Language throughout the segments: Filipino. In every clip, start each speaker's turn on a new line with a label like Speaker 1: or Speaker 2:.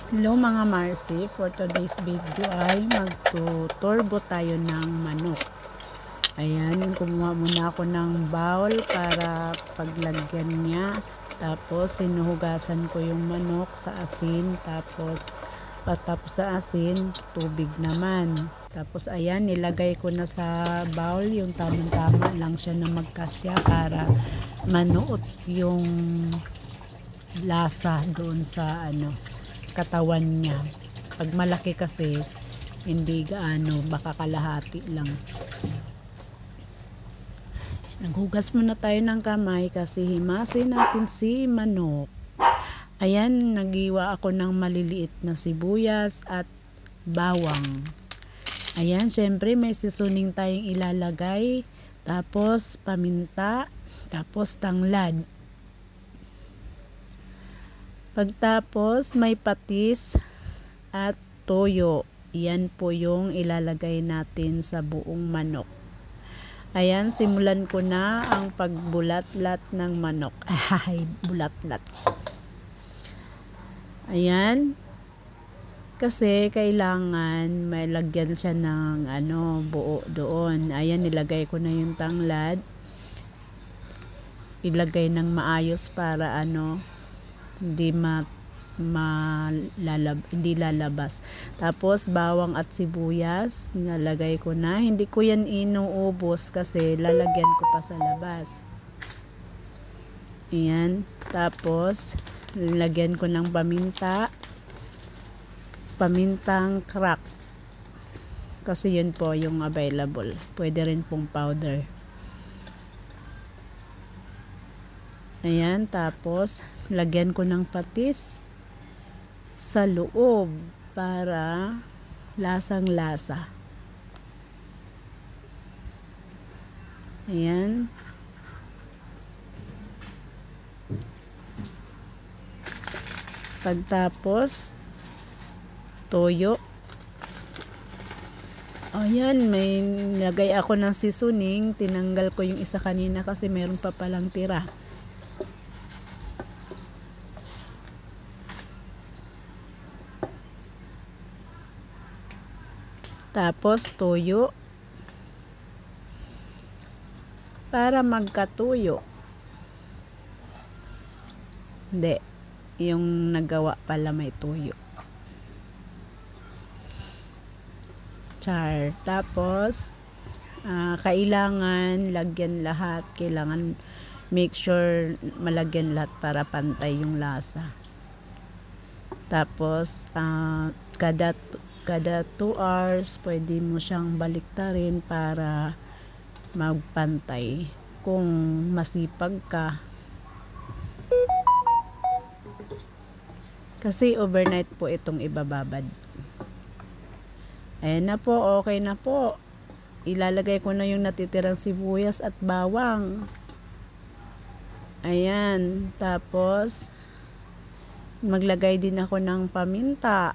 Speaker 1: Hello mga Marcy, for today's video ay magtuturbo tayo ng manok. Ayan, kumuha muna ako ng bowl para paglagyan niya. Tapos sinuhugasan ko yung manok sa asin, tapos patapos sa asin, tubig naman. Tapos ayan, nilagay ko na sa bowl yung tamang-tama lang siya na magkasya para manuot yung lasa doon sa katawan niya. Pag malaki kasi hindi gaano, baka kalahati lang. Naghugas muna tayo ng kamay kasi himasin natin si manok. Ayan, nagiwa ako ng maliliit na sibuyas at bawang. Ayan, syempre may seasoning tayong ilalagay, tapos paminta, tapos tanglad. Pagtapos may patis at toyo. Yan po yung ilalagay natin sa buong manok. Ayan, simulan ko na ang pagbulat-lat ng manok. Ay, bulat-lat. Ayan. Kasi kailangan may lagyan siya ng buo doon. Ayan, nilagay ko na yung tanglad. Ilagay ng maayos para hindi hindi lalabas. Tapos bawang at sibuyas nilagay ko na. Hindi ko yan inuubos kasi lalagyan ko pa sa labas. Ayan. Tapos lagyan ko ng pamintang crack kasi yun po yung available. Pwede rin pong powder. Ayan, tapos lagyan ko ng patis sa loob para lasang-lasa. Ayan. Pagtapos toyo. Ayan, may nilagay ako ng seasoning. Tinanggal ko yung isa kanina kasi meron pa palang tira. Tapos toyo para magkatuyo. Hindi, yung nagawa pala may tuyo. Char. Tapos kailangan lagyan lahat. Kailangan make sure malagyan lahat para pantay yung lasa. Tapos kada 2 hours pwede mo siyang baliktarin para magpantay kung masipag ka. Kasi overnight po itong ibababad. Ayan na po, okay na po. Ilalagay ko na yung natitirang sibuyas at bawang. Ayan, tapos maglagay din ako ng paminta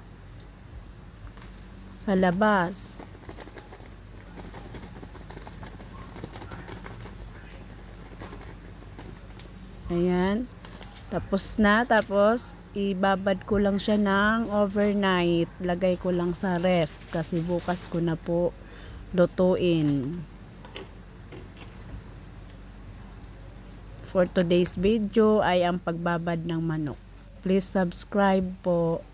Speaker 1: sa labas. Ayan. Tapos ibabad ko lang siya ng overnight. Lagay ko lang sa ref kasi bukas ko na po lutuin. For today's video ay ang pagbabad ng manok. Please subscribe po.